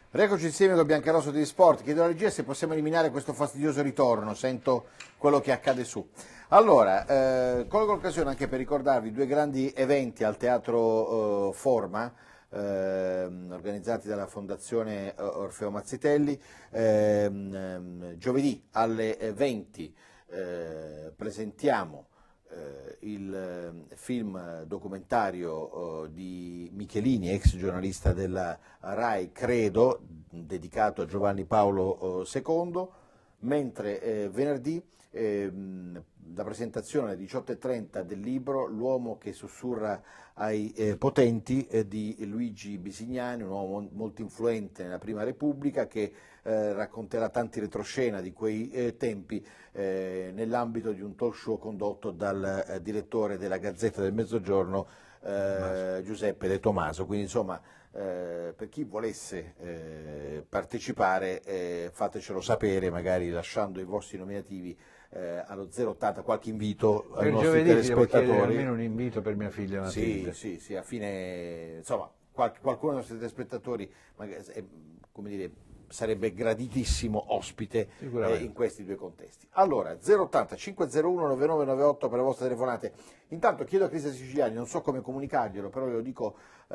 Rieccoci insieme con Biancarosso di Sport. Chiedo alla regia se possiamo eliminare questo fastidioso ritorno, sento quello che accade su. Allora, colgo l'occasione anche per ricordarvi due grandi eventi al Teatro Forma, organizzati dalla Fondazione Orfeo Mazzitelli. Giovedì alle 20 presentiamo il film documentario di Michelini, ex giornalista della RAI, Credo, dedicato a Giovanni Paolo II, mentre venerdì la presentazione alle 18:30 del libro L'uomo che sussurra ai potenti di Luigi Bisignani, un uomo molto influente nella Prima Repubblica, che racconterà tanti retroscena di quei tempi nell'ambito di un talk show condotto dal direttore della Gazzetta del Mezzogiorno Giuseppe De Tomaso. Quindi insomma, per chi volesse partecipare fatecelo sapere, magari lasciando i vostri nominativi allo 080, qualche invito ai nostri telespettatori. Almeno un invito per mia figlia Matilde. Sì, a fine, insomma, qualcuno dei nostri telespettatori, magari, come dire, sarebbe graditissimo ospite in questi due contesti. Allora, 080 501 9998 per le vostre telefonate. Intanto chiedo a Cristian Siciliani, non so come comunicarglielo, però glielo dico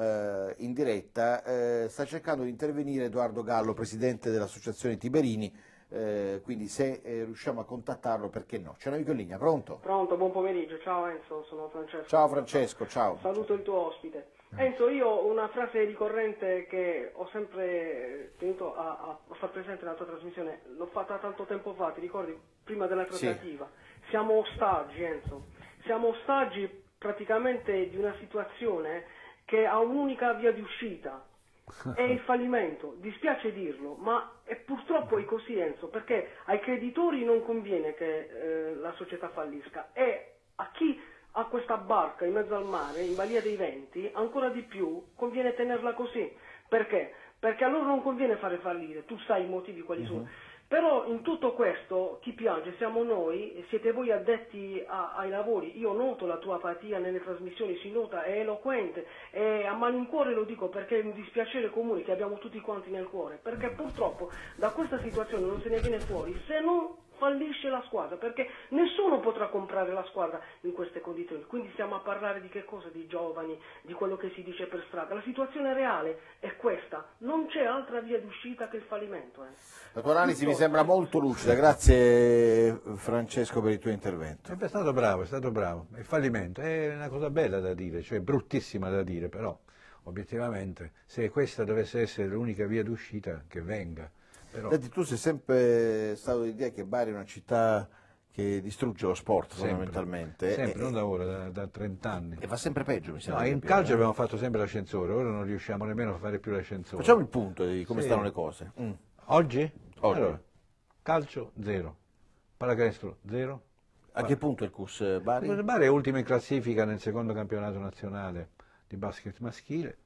in diretta, sta cercando di intervenire Edoardo Gallo, presidente dell'associazione Tiberini, quindi se riusciamo a contattarlo, perché no? C'è un amico in linea, pronto? Pronto, buon pomeriggio, ciao Enzo, sono Francesco. Ciao Francesco, ciao. Saluto il tuo ospite. Enzo, io ho una frase ricorrente che ho sempre tenuto a far presente nella tua trasmissione, l'ho fatta tanto tempo fa, ti ricordi, prima della trattativa? Sì. Siamo ostaggi, Enzo, siamo ostaggi praticamente di una situazione che ha un'unica via di uscita, è il fallimento. Dispiace dirlo, ma purtroppo è così, Enzo, perché ai creditori non conviene che la società fallisca, e a chi ha questa barca in mezzo al mare, in balia dei venti, ancora di più conviene tenerla così. Perché? Perché a loro non conviene fare fallire, tu sai i motivi quali sono. Però in tutto questo chi piange siamo noi, siete voi addetti ai lavori. Io noto la tua apatia nelle trasmissioni, si nota, è eloquente, e a malincuore lo dico perché è un dispiacere comune che abbiamo tutti quanti nel cuore, perché purtroppo da questa situazione non se ne viene fuori se non fallisce la squadra, perché nessuno potrà comprare la squadra in queste condizioni. Quindi stiamo a parlare di che cosa? Di giovani, di quello che si dice per strada. La situazione reale è questa, non c'è altra via d'uscita che il fallimento. La tua analisi mi sembra molto lucida, grazie Francesco per il tuo intervento. È stato bravo, Il fallimento è una cosa bella da dire, cioè bruttissima da dire, però obiettivamente se questa dovesse essere l'unica via d'uscita, che venga. Però... Senti, tu sei sempre stato l'idea che Bari è una città che distrugge lo sport, fondamentalmente. Sempre, non da ora, da 30 anni. E va sempre peggio, mi sembra. No, in calcio abbiamo fatto sempre l'ascensore, ora non riusciamo nemmeno a fare più l'ascensore. Facciamo il punto di come stanno le cose. Oggi? Allora, calcio 0, pallacanestro 0. A che punto è il CUS Bari? Il Bari è ultimo in classifica nel secondo campionato nazionale di basket maschile.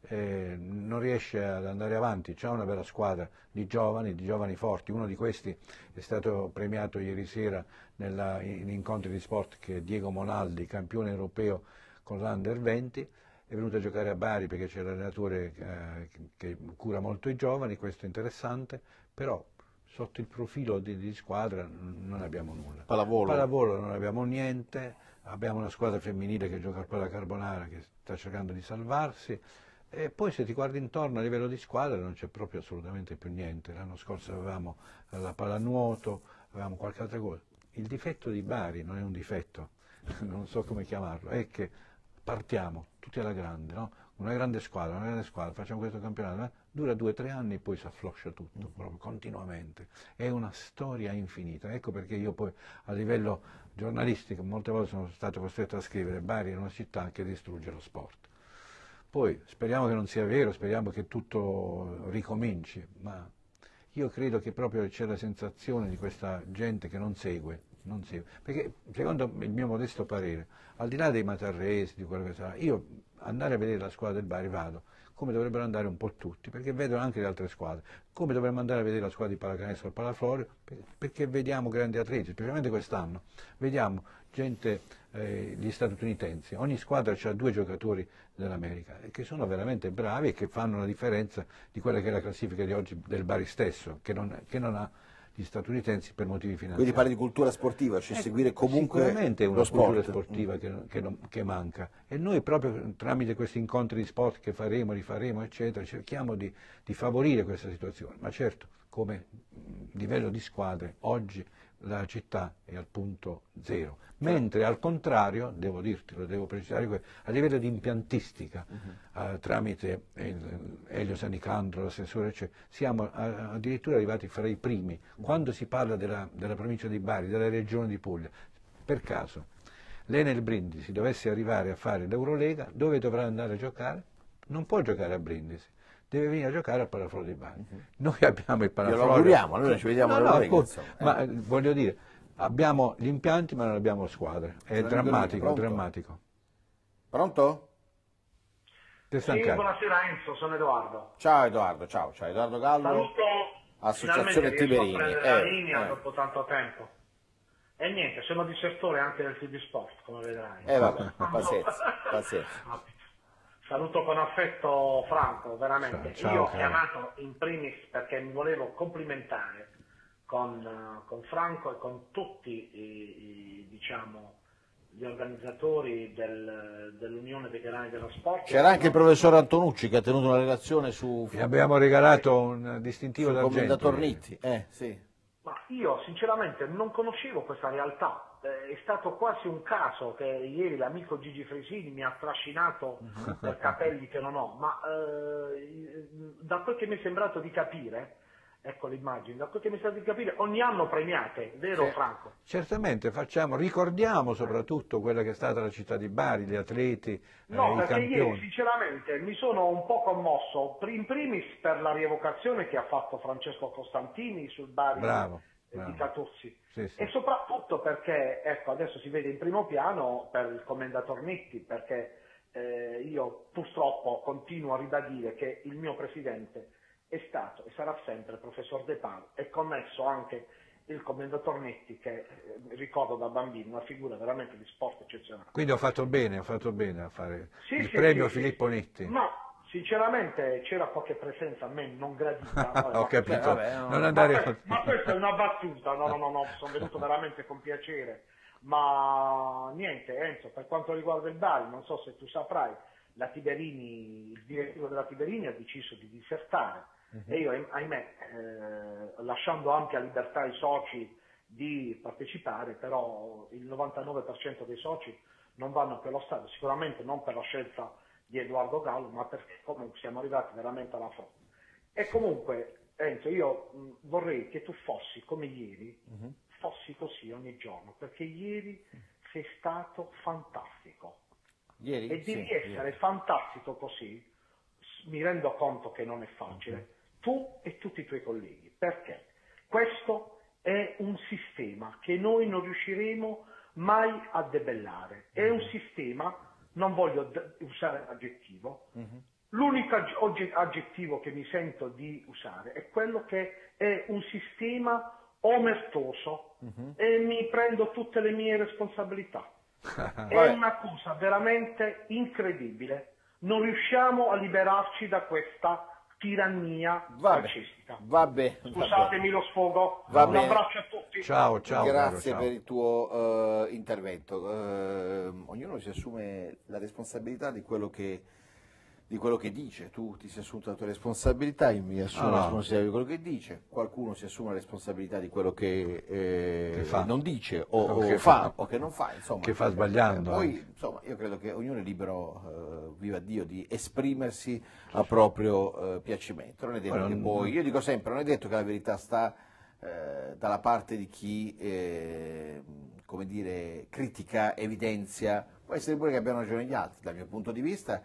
Non riesce ad andare avanti, c'è una bella squadra di giovani forti. Uno di questi è stato premiato ieri sera in incontri di sport, che è Diego Monaldi, campione europeo con l'Under 20, è venuto a giocare a Bari perché c'è l'allenatore che cura molto i giovani, questo è interessante, però sotto il profilo di squadra non abbiamo nulla. Pallavolo non abbiamo niente, abbiamo una squadra femminile che gioca al Palla Carbonara, che sta cercando di salvarsi. E poi se ti guardi intorno a livello di squadra non c'è proprio assolutamente più niente. L'anno scorso avevamo la pallanuoto, avevamo qualche altra cosa. Il difetto di Bari non è un difetto, non so come chiamarlo, è che partiamo tutti alla grande, no? Una grande squadra, facciamo questo campionato, dura 2 o 3 anni e poi si affloscia tutto, proprio continuamente. È una storia infinita. Ecco perché io poi a livello giornalistico molte volte sono stato costretto a scrivere: Bari è una città che distrugge lo sport. Poi speriamo che non sia vero, speriamo che tutto ricominci, ma io credo che proprio c'è la sensazione di questa gente che non segue, perché secondo il mio modesto parere, al di là dei Matarresi, di quello che sarà, io andare a vedere la squadra del Bari vado come dovrebbero andare un po' tutti, perché vedono anche le altre squadre, come dovremmo andare a vedere la squadra di pallacanestro al Palaflorio, perché vediamo grandi atleti, specialmente quest'anno, vediamo gente, gli statunitensi, ogni squadra ha 2 giocatori dell'America, che sono veramente bravi e che fanno la differenza di quella che è la classifica di oggi del Bari stesso, che non ha gli statunitensi per motivi finanziari. Quindi parli di cultura sportiva, cioè seguire comunque sicuramente è una lo sport. cultura sportiva che manca, e noi proprio tramite questi incontri di sport che faremo, rifaremo, eccetera, cerchiamo di favorire questa situazione, ma certo come livello di squadre oggi la città è al punto zero, mentre al contrario, devo dirtelo, devo precisare, a livello di impiantistica, tramite Elio Sanicandro, l'assessore, siamo addirittura arrivati fra i primi. Quando si parla della provincia di Bari, della regione di Puglia, per caso l'Enel Brindisi dovesse arrivare a fare l'Eurolega, dove dovrà andare a giocare? Non può giocare a Brindisi, deve venire a giocare al Palaflorio di Bari. Noi abbiamo il Palaflorio. Glielo auguriamo, allora ci vediamo all'Eurolega. Ma voglio dire, abbiamo gli impianti ma non abbiamo squadre, è drammatico, drammatico. Pronto? Sì, buonasera Enzo, sono Edoardo. Ciao Edoardo, ciao Edoardo Gallo. Saluto, Associazione Tiberini. La linea dopo tanto tempo. E niente, sono disertore anche del TV Sport, come vedrai. Vabbè, pazienza. Saluto con affetto Franco, veramente. Ciao, io ho chiamato in primis perché mi volevo complimentare con Franco e con tutti diciamo, gli organizzatori dell'Unione Veterani dello Sport. C'era anche il professor Antonucci che ha tenuto una relazione su... Gli abbiamo regalato un distintivo d'argento. Tornitti, sì. Ma io sinceramente non conoscevo questa realtà, è stato quasi un caso che ieri l'amico Gigi Fresini mi ha trascinato per capelli che non ho, ma da quel che mi è sembrato di capire, ecco l'immagine, da quel che mi è sembrato di capire, ogni anno premiate, vero sì. Franco? Certamente, ricordiamo soprattutto quella che è stata la città di Bari, gli atleti, i campioni. Ieri sinceramente mi sono un po' commosso, in primis per la rievocazione che ha fatto Francesco Costantini sul Bari di Catuzzi, sì. E soprattutto perché, ecco, adesso si vede in primo piano per il commendator Nitti, perché io purtroppo continuo a ribadire che il mio presidente è stato e sarà sempre il professor De Palo, e con esso anche il commendator Netti, che ricordo da bambino, una figura veramente di sport eccezionale. Quindi ho fatto bene a fare il premio Filippo Netti. No, sinceramente c'era qualche presenza a me non gradita. Ho capito, ma questa è una battuta, no, sono venuto veramente con piacere. Ma niente, Enzo, per quanto riguarda il Bari, non so se tu saprai, il direttivo della Tiberini ha deciso di disertare. E io, ahimè, lasciando ampia libertà ai soci di partecipare, però il 99% dei soci non vanno più allo stadio, sicuramente non per la scelta di Edoardo Gallo, ma perché comunque siamo arrivati veramente alla fronte. E comunque, Enzo, io vorrei che tu fossi come ieri, fossi così ogni giorno, perché ieri sei stato fantastico. Ieri? E devi essere fantastico così, mi rendo conto che non è facile, tu e tutti i tuoi colleghi, perché questo è un sistema che noi non riusciremo mai a debellare, è un sistema, non voglio usare l'aggettivo, l'unico aggettivo che mi sento di usare è quello che è un sistema omertoso e mi prendo tutte le mie responsabilità. È una cosa veramente incredibile, non riusciamo a liberarci da questa tirannia calcistica. Scusatemi lo sfogo, un abbraccio a tutti. Ciao. Grazie per il tuo intervento. Ognuno si assume la responsabilità di quello che dice. Tu ti sei assunto la tua responsabilità, io mi assumo la responsabilità di quello che dice, qualcuno si assume la responsabilità di quello che non dice o che fa o che non fa, insomma. Che fa sbagliando. Poi, insomma, io credo che ognuno è libero, viva Dio, di esprimersi a proprio piacimento. Non è detto che poi, io dico sempre, non è detto che la verità sta dalla parte di chi, come dire, critica, evidenzia, può essere pure che abbiano ragione gli altri, dal mio punto di vista.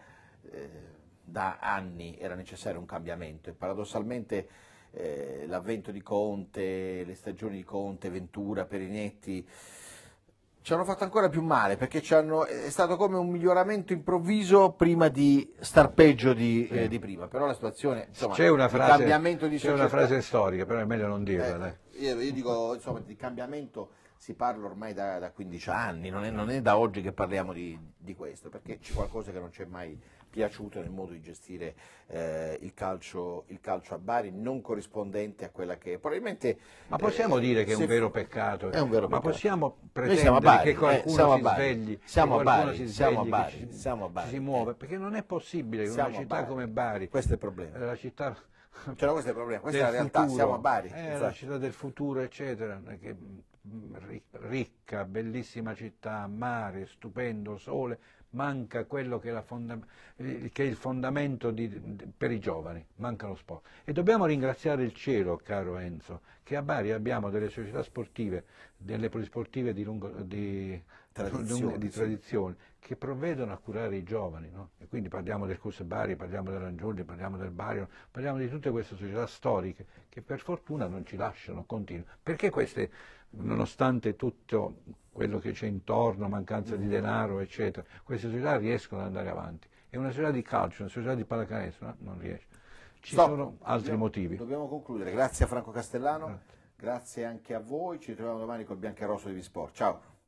Da anni era necessario un cambiamento e paradossalmente l'avvento di Conte, le stagioni di Conte, Ventura, Perinetti ci hanno fatto ancora più male, perché è stato come un miglioramento improvviso prima di star peggio di prima, però la situazione, insomma, c'è una frase, cambiamento di società, una frase storica, però è meglio non dirla. Dai. Io dico, insomma, di cambiamento si parla ormai da 15 anni, non è da oggi che parliamo di questo, perché c'è qualcosa che non ci è mai piaciuto nel modo di gestire il calcio a Bari, non corrispondente a quella che probabilmente... Ma possiamo dire che è un vero peccato? È un vero ma peccato. possiamo Noi siamo a pretendere Bari, che qualcuno siamo a si Bari. svegli, Siamo che a qualcuno Bari, si siamo a svegli, Bari, che siamo a Bari. si muove, perché non è possibile che Siamo una a città Bari. come Bari, Questo è il problema. la città Cioè, questo è il problema, questa è del la realtà, futuro, siamo a Bari. è la infatti. città del futuro, eccetera, che, ricca, bellissima città, mare, stupendo, sole, manca quello che è il fondamento per i giovani, manca lo sport. E dobbiamo ringraziare il cielo, caro Enzo, che a Bari abbiamo delle società sportive, delle polisportive di tradizione, che provvedono a curare i giovani, no? E quindi parliamo del CUS Bari, parliamo dell'Angioldi, parliamo del Bari, parliamo di tutte queste società storiche che per fortuna non ci lasciano, continuano. Perché queste, nonostante tutto quello che c'è intorno, mancanza di denaro, eccetera, queste società riescono ad andare avanti. E una società di calcio, una società di pallacanestro, no? Non riesce. Ci sono altri motivi. Dobbiamo concludere. Grazie a Franco Castellano, grazie anche a voi. Ci troviamo domani col Biancarosso di Visport. Ciao.